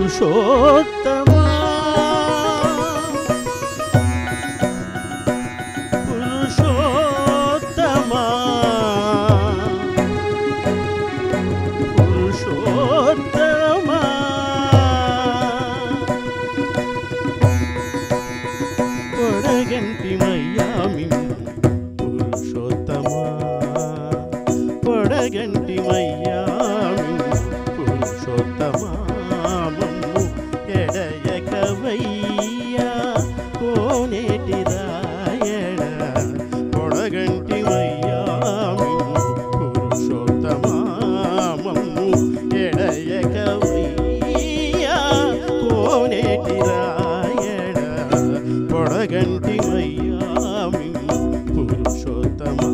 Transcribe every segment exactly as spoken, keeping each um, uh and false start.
పురుషోత్తమా పురుషోత్తమా పురుషోత్తమా పొడగంటి మయ్యామి పురుషోత్తమా పొడగంటి మయ్యామి పురుషోత్తమా ఎడయకవయ్యా కోనేటి రాయడ పొడగంటి మయ్యామి పురుషోత్తమా మమ్ము ఎడయకవయ్యా కోనేటి రాయడ పొడగంటి మయ్యామి పురుషోత్తమా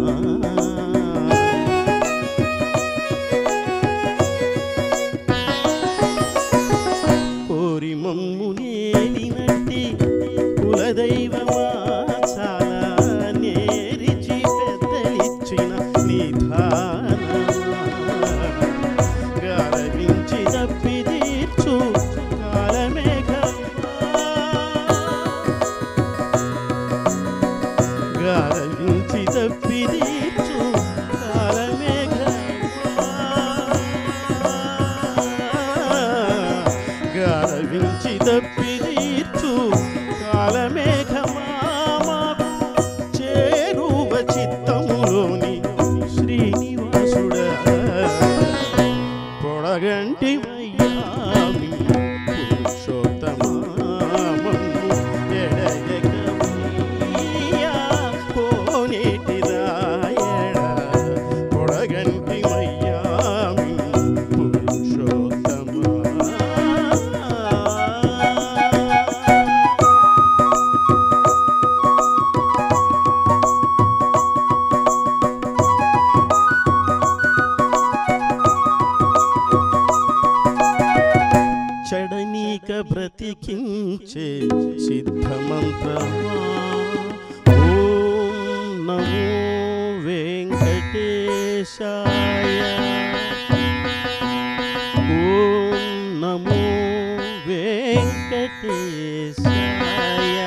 మమ్మునేలినట్టి కులదైవమా చాలా నేరిచి పెద్దలిచ్చిన నిధానమా గారవించి తప్పి తీర్చు కాలమేఘమా గారవించి తప్పి తీర్చు గారవించి తప్పి తీర్చు కాలమేఘమా మాకు చేరువ చిత్తములోని శ్రీనివాసుడా పొడగంటి మయ్యామి పురుషోత్తమా మమ్ము ఎడయకవయ్యా కోనేటి రాయడ పొడగంటి మయ్యామి పురుషోత్తమా చడనీక బ్రతికించే సిద్ధమంత్రమా ఓం నమో వెంకటేశాయ ఓం నమో వెంకటేశాయ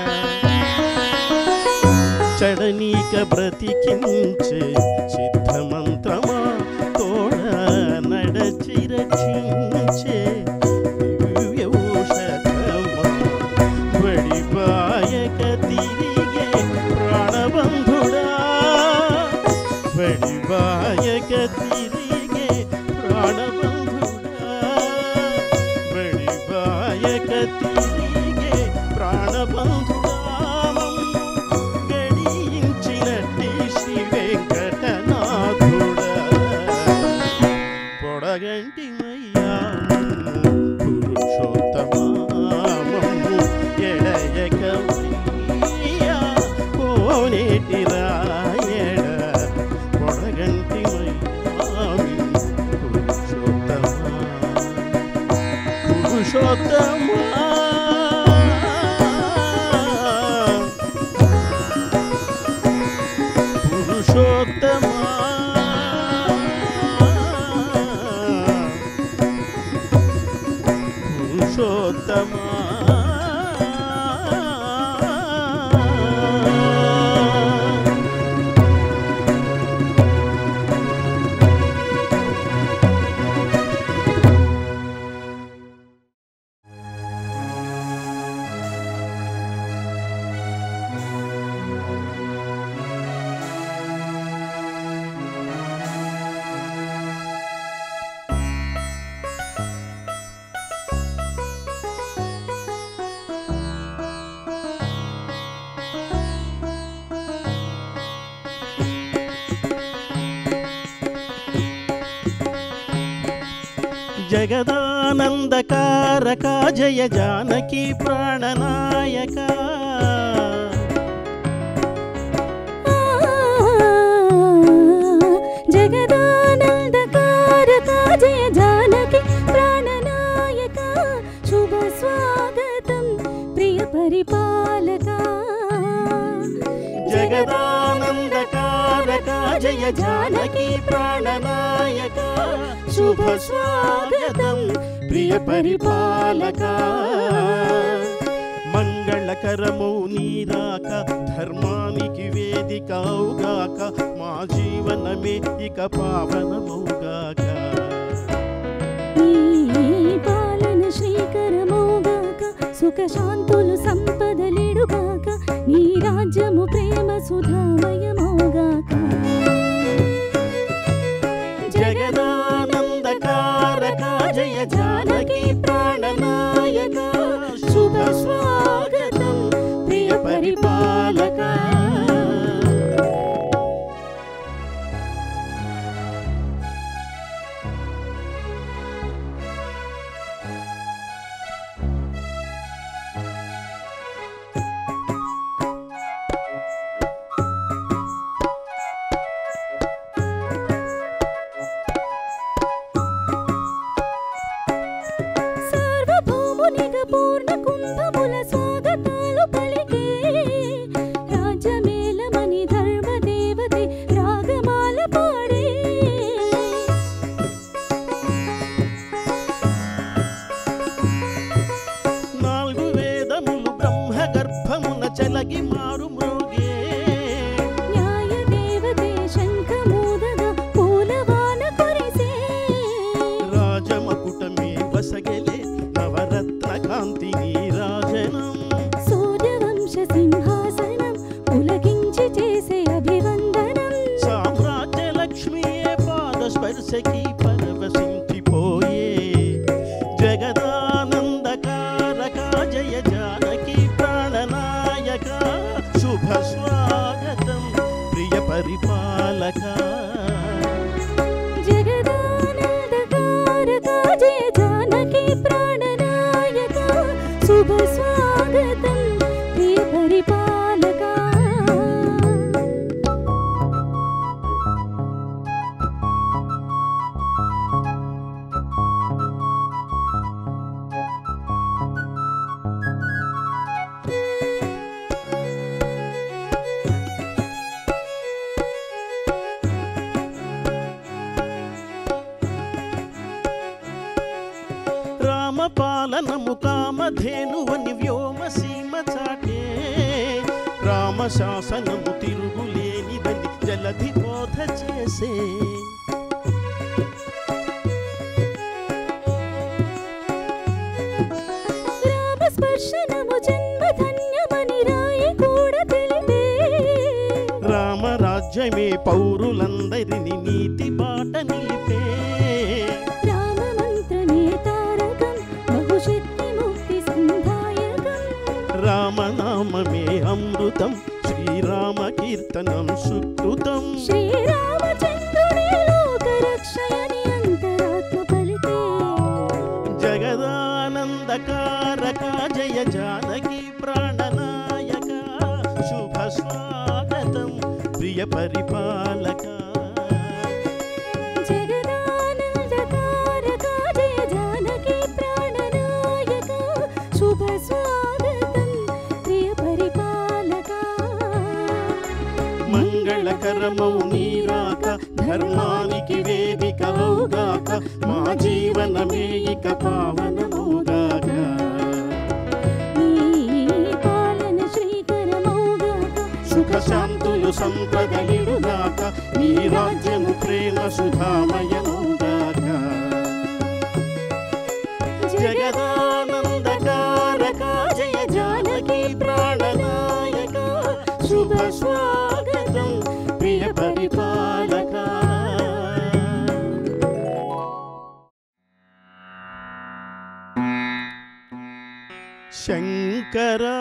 చడనీక బ్రతికించే సిద్ధమంత్రమా తోడ నడచి రక్షించే వడిబాయక తిరిగే ప్రాణబంధుడా వడిబాయక తిరిగే ప్రాణబంధుడా వడిబాయక తిరిగే ప్రాణబంధుడా గడించినట్టి శ్రీ వెంకటనాథుడా పొడగంటి మయ్యాము పురుషోత్తమా ఎడయకవయ్యా కోనేటి రాయడ పొడగంటి మయ్యామి పురుషోత్తమా పురుషోత్తమా పురుషోత్తమా పురుషోత్తమా జగదానందకారకా జయ జానకి ప్రాణనాయక జగదానందకారకా జయ జానకి ప్రాణనాయక శుభ స్వాగతం ప్రియ పరిపాలక జగదానందకారకా जय जानकी प्राणनायक शुभ स्वागतं प्रिय परिपालका మంగళకరమౌ నీరాక ధర్మానికి వేదిక అవుగాక మా జీవనమే ఇక పావనమౌగాక నీ పాలన శ్రీకరమౌగాక సుఖ శాంతులు సంపదలిడుగాక నీ రాజ్యము ప్రేమ సుధామయమౌగాక జగదానందకారక జయ జానకి ప్రాణనాయక శుభ స్వాగతం ప్రియ పరిపాలక పూర్ణ కుంభముల స్వాగతాలు పలికే రాజమేళమని ధర్మ దేవతే రాగమాల పాడే నాలుగు వేదములు బ్రహ్మ గర్భమున చలగి మారు మృగే న్యాయ దేవతే శంఖమూదగా పూలవాన కురిసే రాజమకుటమే వసగలే నవరత్న కాంతి నీరాజనం సూర్యవంశ సింహాసనం పులకించి చేసే అభివందనం సామ్రాజ్య లక్ష్మియే పాద స్పర్శకి పరవశించిపోయే జగదానందకారక జయ జానకి ప్రాణనాయక శుభ స్వాగతం ప్రియ పరిపాలక జగదానందకారక జయ జానకి ప్రాణనాయక శుభ స్వాగతం ప్రియ పరిపాలక రామపాలనము కామధేనువని వ్యోమసీమ చాటే రామ శాసనము తిరుగులేనిదని జలధి బోధ చేసే రామ స్పర్శనము జన్మధన్యమని రాయి కూడా తెలిపే రామరాజ్యమే పౌరులందరిని నీతి బాట నిలిపే రామ మంత్రమే తారకం బహుశక్తి ముక్తి సంధాయకం రామనామమే అమృతం శ్రీరామ కీర్తనం సుకృతం శ్రీరామచంద్రుడే లోకరక్షయని అంతరాత్మ పలికే జగదానందకారక జయ జానకి ప్రాణనాయక శుభ స్వాగతం ప్రియ పరిపాలక జగదానందకారక జయ జానకి ప్రాణనాయక శుభ స్వాగతం ప్రియ పరిపాలక మంగళకరమౌ నీరాక ధర్మానికి వేదిక అవుగాక మా జీవనమే ఇక పావనమౌగాక నీ పాలన శ్రీకరమౌగాక సుఖ శాంతులు సంపదలిడుగాక నీ రాజ్యము ప్రేమ సుధామయమౌగాక జగదానందకారక జయ జానకి ప్రాణనాయక శుభ స్వాగతం ప్రియ పరిపాలక శంకరా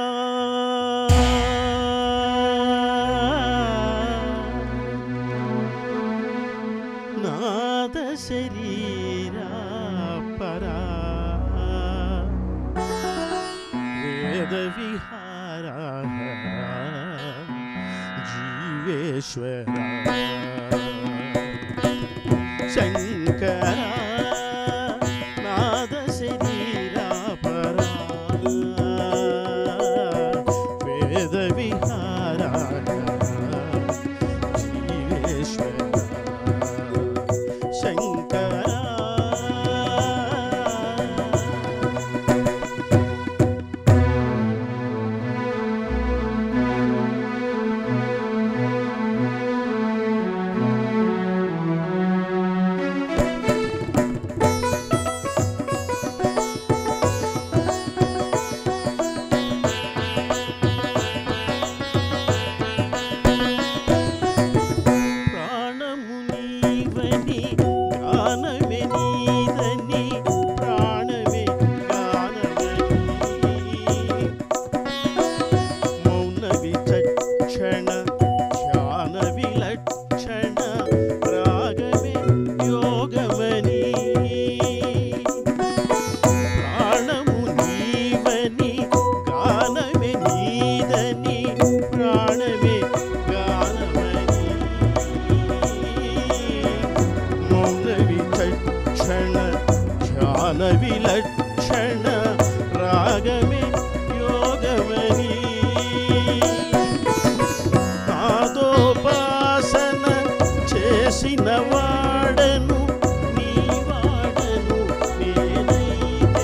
నాద శరీరా పరా వేద విహార జీవేశ్వర శంకర నాద శరీరా పరా వేద విహార జీవేశ్వర నీవని గానమే నీదని ప్రాణమే గానమని మౌన విచక్షణ ధ్యాన విలక్షణ రాగమే యోగమని ప్రాణము నీవని గానమే నీదని ప్రాణమే గానమని మౌన విచక్షణ ధ్యాన విలక్షణ రాగమే యోగమని నాదోపాసన చేసిన వాడను నీ వాడను నేనైతే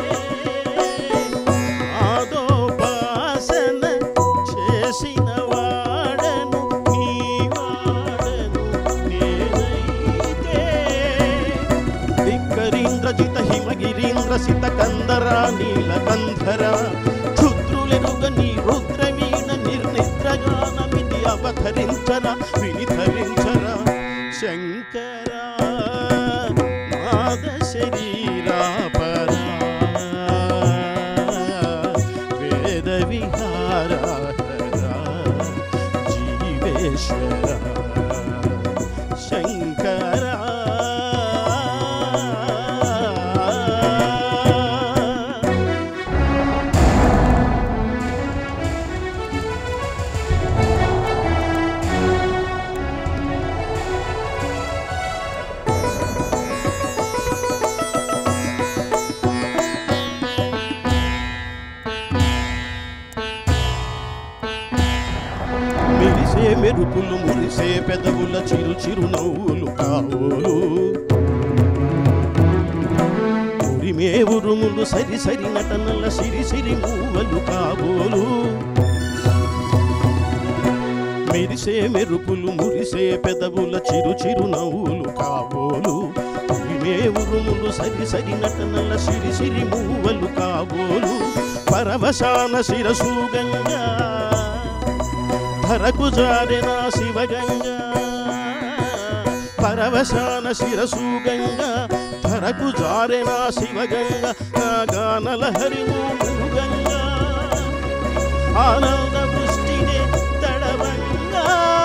నాదోపాసన చేసిన వాడను నీ వాడను నేనైతే దిక్కరీంద్రజిత హిమగిరీంద్ర సిత కందరా నీలకంధర క్షుద్రులెరుగ నీ రుద్రమీణ నిర్నిద్రగానమిది అవతరించరా వినిధరించరా శంకరా నాద శరీరా పరా వేద విహారా జీవేశ్వర శంకరా మెరిసే మెరుపులు మురిసే పెదవుల చిరు చిరు నవ్వులు కావులు ఉరిమే ఉరుములు సరి సరి నటనల సిరి సిరి మూవలు కాబోలు మెరిసే మెరుపులు మురిసే పెదవుల చిరు చిరు నవ్వులు కాబోలు ఉరిమే ఉరుములు సరి సరి నటనల సిరి సిరి మూవలు కాబోలు పరవశాన శిరసు గంగా ధరకు జారెనా శివగంగా పరవశాన శిరసు గంగా ధరకు జారెనా శివగంగా నా గానలహరి గంగా ఆనంద వృష్టినే తడవంగా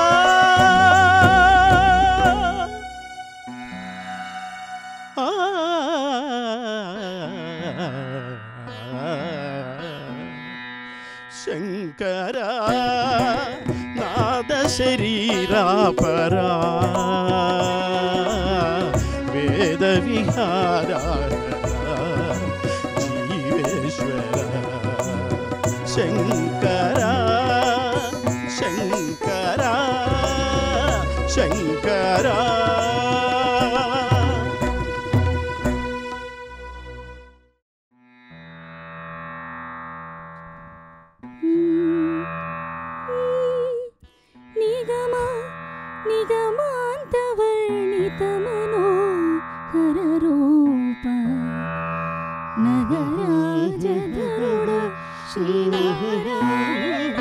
ఆ శంకరా నాద శరీరా పరా వేద విహారా జీవేశ్వర శంకరా శంకరా శంకరా నిగమ నిగమాంతవర్ణితమనోహర రూప నగరాజధరుడ శ్రీనారాయణ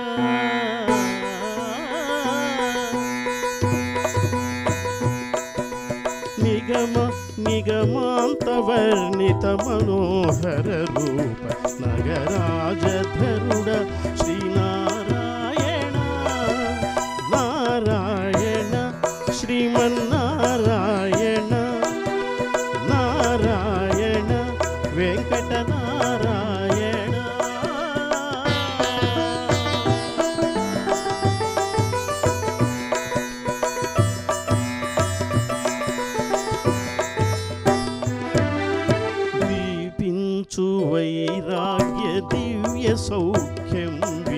నిగమ నిగమాంతవర్ణిత మనోహర రూప నగరాజధరుడ శ్రీనారాయణ నారాయణ శ్రీమన్నారాయణ నారాయణ వెంకట నారాయణ దీపించు వైరాగ్య దివ్య సౌఖ్యం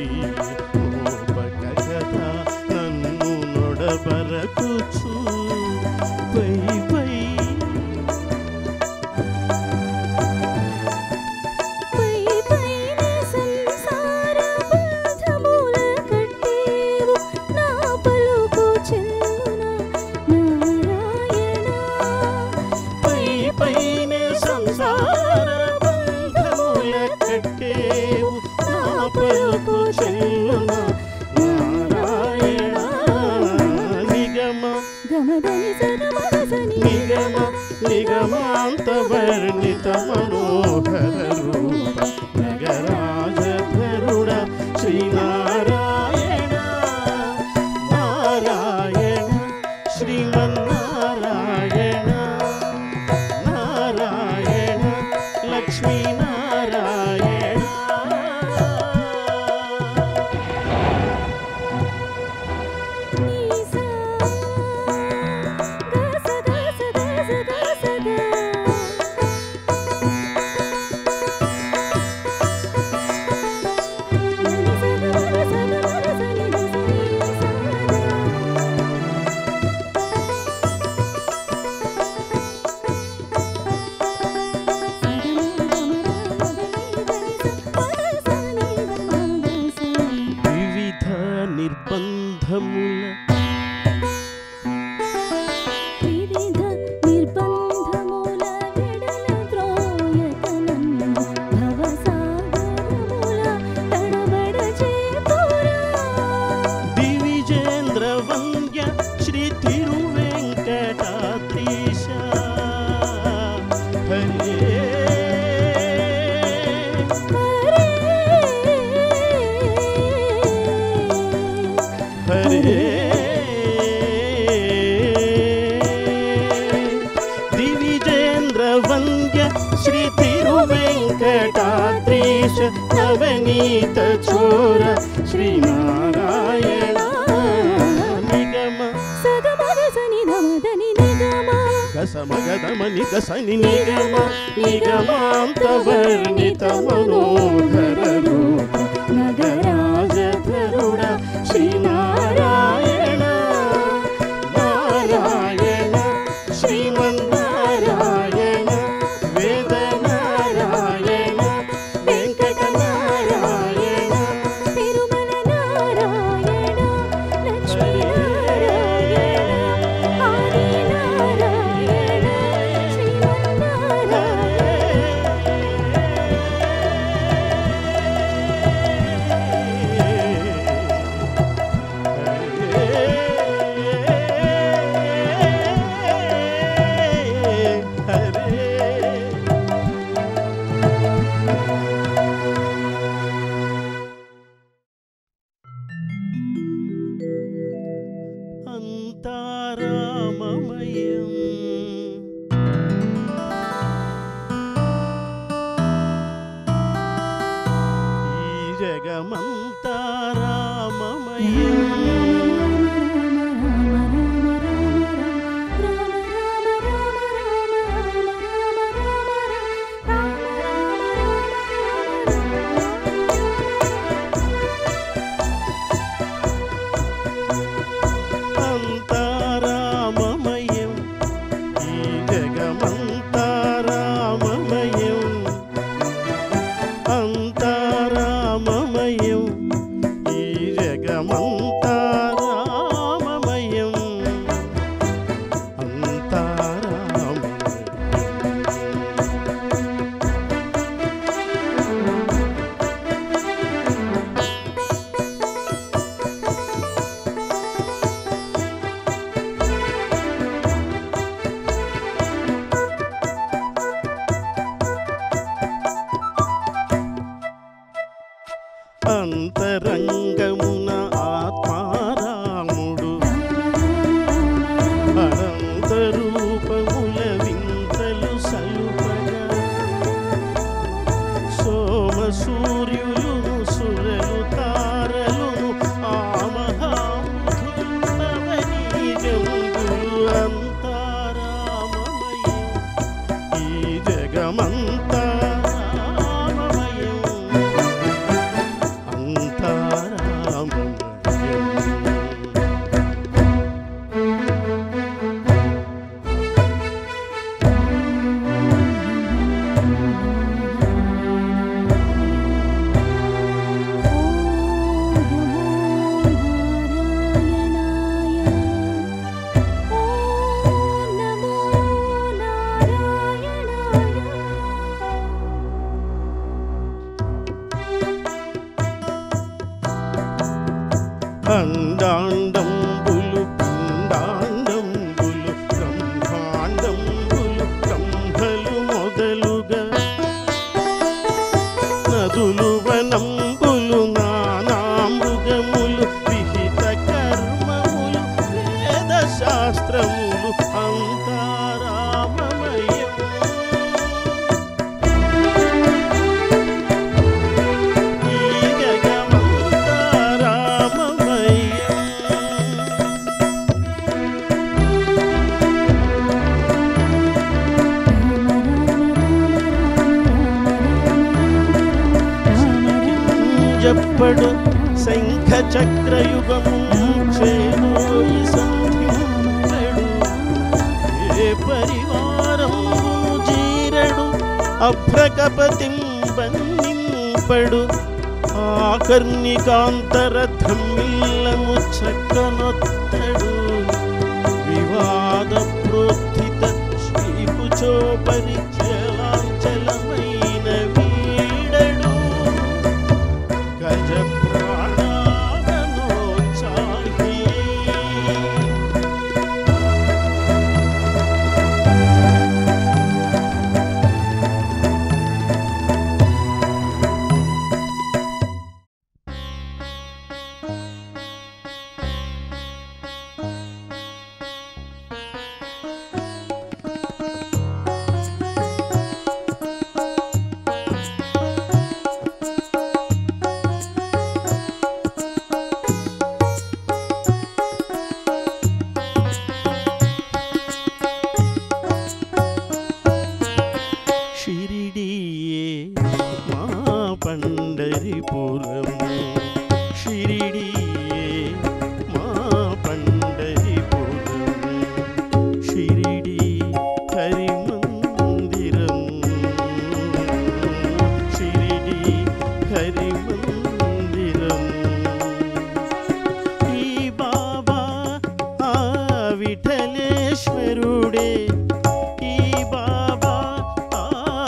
వీపక కథ నన్ను నొడబరకుచు పై పై పై పైన సంసార బంధముల కట్టేవు నా పలుకు చెల్లున నారాయణ పై పైన సంసార బంధముల కట్టేవు నా పలుకు చెల్లున నారాయణ నిగమ గమ నిగమ నిగమాంత వర్ణిత మనోహర రూప నగరాజధరుడ శ్రీనారాయణ నారాయణ శ్రీమన్నారాయణ నారాయణ లక్ష్మీనారాయణ వివిధ నిర్బంధముల వివిధ నిర్బంధముల విడల ద్రోయతనన్ను భవసాగరముల తడబడ చేతురా దివిజేంద్ర వంద్య శ్రీ తిరువెంకటాద్రీశ హరే హరే దివిజేంద్ర వంద్య శ్రీ తిరువెంకటాద్రీశ నవనీత చోర శ్రీనారాయణ నిగమ సగమగసని నమదని నిగమ గసమగదమని దసని నిగమ నిగమాంత వర్ణిత మనోహర రూప నగరాజధరుడ శ్రీనారాయణ నారాయణ శ్రీమన్నారాయణ వేదనారాయణ వెంకటనారాయణ తిరుమల నారాయణ లక్ష్మీనారాయణ ఆదినారాయణ అంతారామమయం ఈ జగమంతారామమయం అంతారామమయం ఈ జగమంతారామమయం అంతారామమయం అంతా రామమయం. ఈ జగమంతా రామమయం. జప్పడు శంఖ చక్రయుగము చేలోయి సంధింపడు. ఏ పరివారం జీరడు అభ్రకపతిం బంధింపడు. ఆకర్ణికాంతరథమిల్లము చక్కనొత్తడు. వివాద ప్రోత్థిత శ్రీకుచో పరిచలాంచలమైన వీడడు. గజ ప్రాణావనోత్సాహి. షిరిడియే మా పండరిపురము. షిరిడియే మా పండరిపురము. షిరిడి హరిమందిరము. షిరిడి హరిమందిరము. ఈ బాబా ఆ విఠలేశ్వరుడే. ఈ బాబా ఆ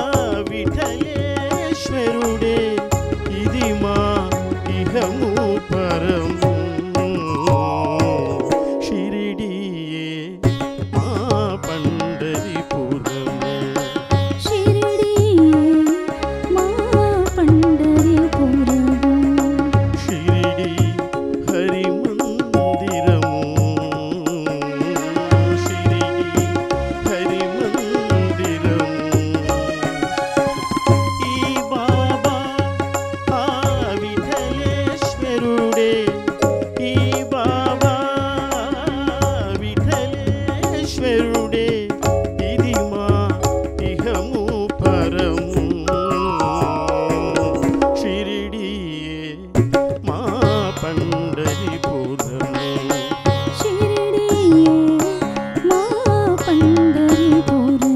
విఠలేశ్వరుడే. ఇది మా ఇహము పరము. షిరిడియే మా పండరిపురము. షిరిడియే మా పండరిపురము. షిరిడి హరిమందిరము. షిరిడి హరిమందిరము. ఈ బాబా ఆ విఠలేశ్వరుడే. ఈ బాబా విఠలేశ్వరుడే. ఇది మా ఇహము పరము. షిరిడియే మా పండరిపురము. షిరిడియే మా పండరిపురము.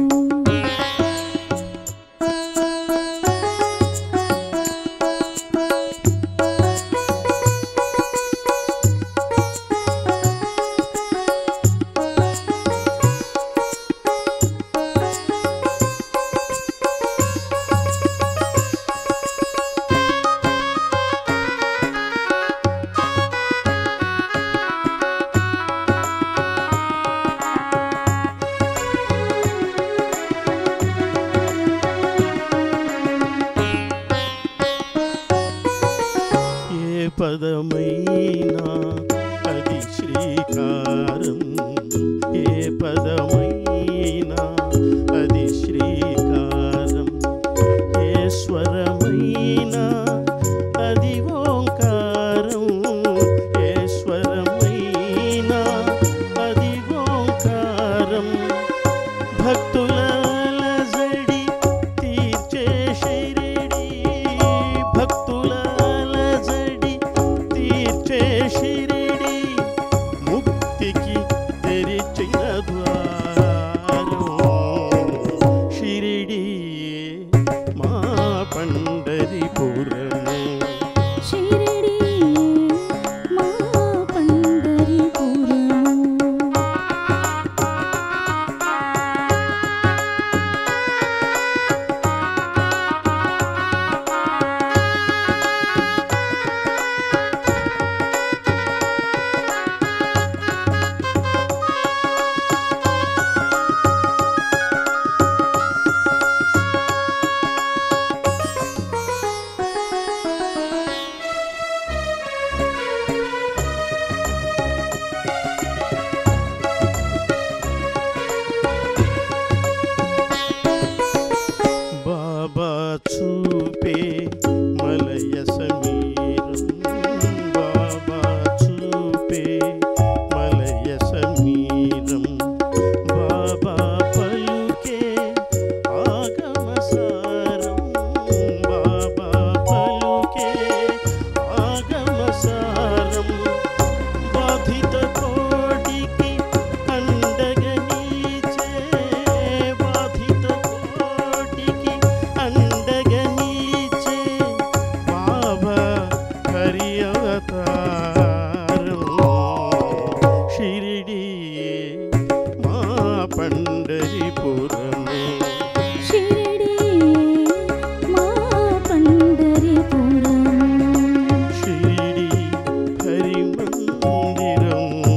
ఏ పదమైనా అది శ్రీకారం. ఏ పదమైనా అది శ్రీకారం. ఏ స్వరమైనా అది ఓంకారం. ఏ స్వరమైనా అది ఓంకారం. భక్తుల అలజడి తీర్చే షిరిడి. భక్తుల అలజడి తీర్చే షిరిడి. ముక్తికి తెరిచిన ద్వారం. షిరిడియే మా పండరిపురము. షిరిడియే మా పండరిపురము. పండరిపురము షిరిడియే మా పండరిపురము షిరిడి హరి మందిరము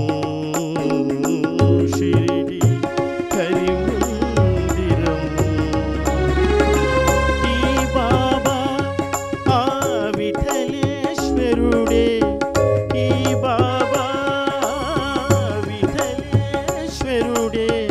షిరిడి హరి మందిరము ఈ బాబా ఆ విఠలేశ్వరుడే ఈ బాబా విఠలేశ్వరుడే